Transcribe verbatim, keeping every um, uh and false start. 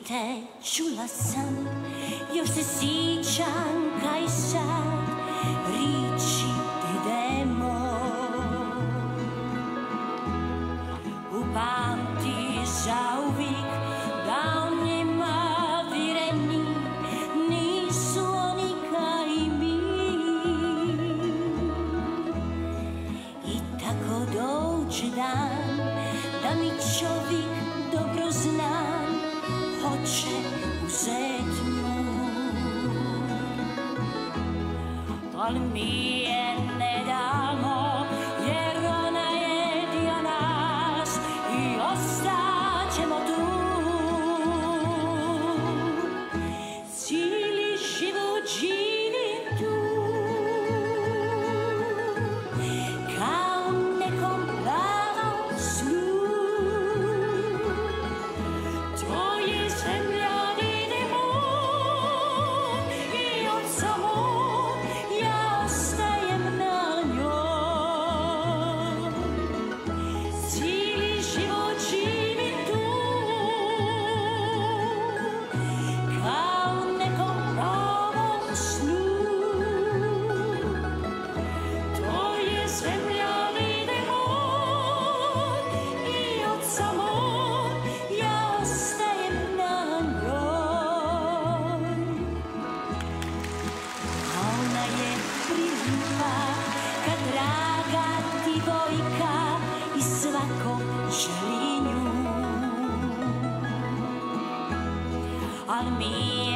te čula sam, još se sjećam kaj sad riči idemo. Upamti zauvijek da u njima vireni nisu oni kaj mi. I tako dođe dan da mi čovjek dobro znan hoće uzet nju, ali mi je ne damo jer ona je dio nas i ostaćemo tu. Cijeli život živim tu kao u nekom plavom snu. To je zemlja vide moj i od samog ja ostajem na njoj. Cijeli život živim tu kao u nekom plavom snu. To je zemlja vide moj i od samog ja ostajem na njoj. A ona je priljuba kad draga divojka i svako želi nju. Al mi